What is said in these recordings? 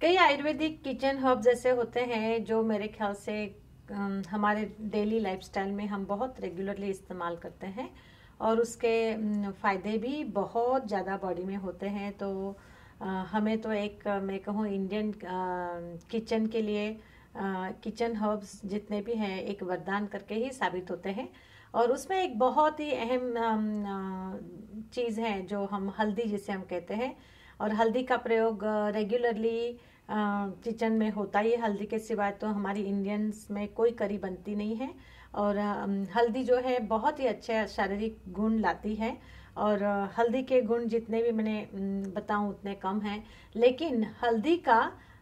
कई Ayurvedic kitchen herbs ऐसे होते हैं जो मेरे ख्याल से हमारे डेली लाइफस्टाइल में हम बहुत रेगुलरली इस्तेमाल करते हैं और उसके फ़ायदे भी बहुत ज़्यादा बॉडी में होते हैं। तो हमें तो एक मैं कहूँ इंडियन किचन के लिए किचन हर्ब्स जितने भी हैं एक वरदान करके ही साबित होते हैं। और उसमें एक बहुत ही अहम चीज़ है जो हम हल्दी जिसे हम कहते हैं, और हल्दी का प्रयोग रेगुलरली किचन में होता ही है। हल्दी के सिवाय तो हमारी इंडियंस में कोई करी बनती नहीं है। और हल्दी जो है बहुत ही अच्छे शारीरिक गुण लाती है, और हल्दी के गुण जितने भी मैंने बताऊं उतने कम हैं। लेकिन हल्दी का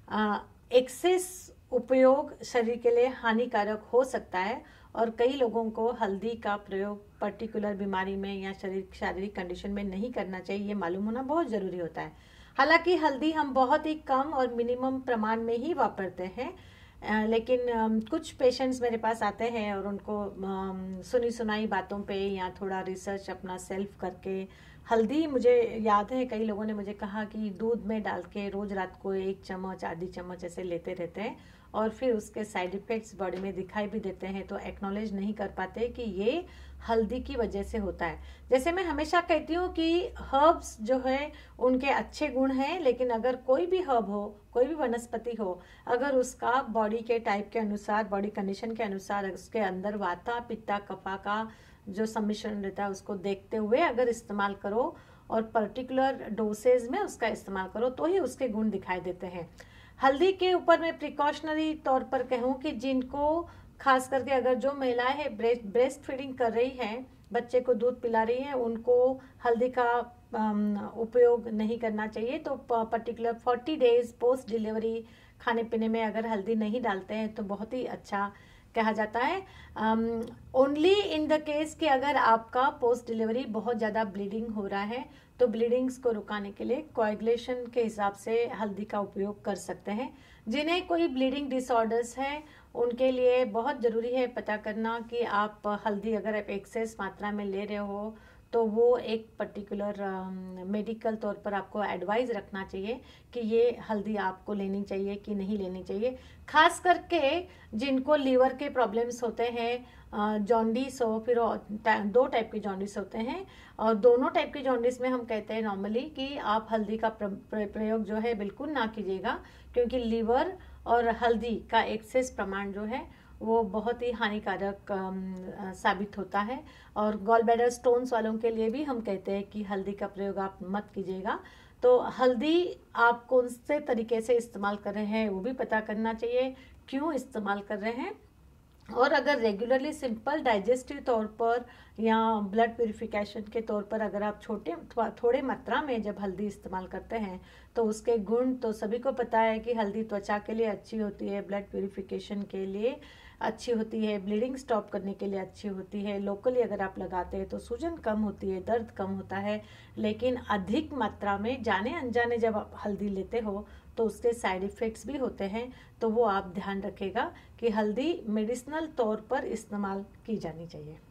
एक्सेस उपयोग शरीर के लिए हानिकारक हो सकता है, और कई लोगों को हल्दी का प्रयोग पर्टिकुलर बीमारी में या शारीरिक कंडीशन में नहीं करना चाहिए, ये मालूम होना बहुत ज़रूरी होता है। हालांकि हल्दी हम बहुत ही कम और मिनिमम प्रमाण में ही वापरते हैं, लेकिन कुछ पेशेंट्स मेरे पास आते हैं और उनको सुनी सुनाई बातों पे या थोड़ा रिसर्च अपना सेल्फ करके हल्दी, मुझे याद है कई लोगों ने मुझे कहा कि दूध में डाल के रोज रात को 1 चम्मच आधी चम्मच ऐसे लेते रहते हैं और फिर उसके साइड इफेक्ट्स बॉडी में दिखाई भी देते हैं, तो एक्नॉलेज नहीं कर पाते कि ये हल्दी की वजह से होता है। जैसे मैं हमेशा कहती हूँ कि हर्ब्स जो है उनके अच्छे गुण हैं, लेकिन अगर कोई भी हर्ब हो, कोई भी वनस्पति हो, अगर उसका बॉडी के टाइप के अनुसार, बॉडी कंडीशन के अनुसार उसके अंदर वाता पित्ता कफा का जो सम्मिश्रण रहता है उसको देखते हुए अगर इस्तेमाल करो और पर्टिकुलर डोसेज में उसका इस्तेमाल करो तो ही उसके गुण दिखाई देते हैं। हल्दी के ऊपर मैं प्रिकॉशनरी तौर पर कहूँ कि जिनको खास करके अगर जो महिलाएं हैं ब्रेस्ट फीडिंग कर रही हैं, बच्चे को दूध पिला रही हैं, उनको हल्दी का उपयोग नहीं करना चाहिए। तो पर्टिकुलर 40 डेज पोस्ट डिलीवरी खाने पीने में अगर हल्दी नहीं डालते हैं तो बहुत ही अच्छा कहा जाता है। ओनली इन द केस कि अगर आपका पोस्ट डिलीवरी बहुत ज़्यादा ब्लीडिंग हो रहा है तो ब्लीडिंग्स को रुकाने के लिए कोएगुलेशन के हिसाब से हल्दी का उपयोग कर सकते हैं। जिन्हें कोई ब्लीडिंग डिसऑर्डर्स है उनके लिए बहुत ज़रूरी है पता करना कि आप हल्दी अगर आप एक्सेस मात्रा में ले रहे हो तो वो एक पर्टिकुलर मेडिकल तौर पर आपको एडवाइस रखना चाहिए कि ये हल्दी आपको लेनी चाहिए कि नहीं लेनी चाहिए। खास करके जिनको लीवर के प्रॉब्लम्स होते हैं, जॉन्डिस हो, फिर 2 टाइप के जॉन्डिस होते हैं, और दोनों टाइप के जॉन्डिस में हम कहते हैं नॉर्मली कि आप हल्दी का प्रयोग जो है बिल्कुल ना कीजिएगा, क्योंकि लीवर और हल्दी का एक्सेस प्रमाण जो है वो बहुत ही हानिकारक साबित होता है। और गॉल ब्लैडर स्टोन्स वालों के लिए भी हम कहते हैं कि हल्दी का प्रयोग आप मत कीजिएगा। तो हल्दी आप कौन से तरीके से इस्तेमाल कर रहे हैं वो भी पता करना चाहिए, क्यों इस्तेमाल कर रहे हैं, और अगर रेगुलरली सिंपल डाइजेस्टिव तौर पर या ब्लड प्यूरिफिकेशन के तौर पर अगर आप थोड़े मात्रा में जब हल्दी इस्तेमाल करते हैं तो उसके गुण तो सभी को पता है कि हल्दी त्वचा के लिए अच्छी होती है, ब्लड प्यूरिफिकेशन के लिए अच्छी होती है, ब्लीडिंग स्टॉप करने के लिए अच्छी होती है, लोकली अगर आप लगाते हैं तो सूजन कम होती है, दर्द कम होता है। लेकिन अधिक मात्रा में जाने अनजाने जब आप हल्दी लेते हो तो उसके साइड इफ़ेक्ट्स भी होते हैं, तो वो आप ध्यान रखेगा कि हल्दी मेडिसिनल तौर पर इस्तेमाल की जानी चाहिए।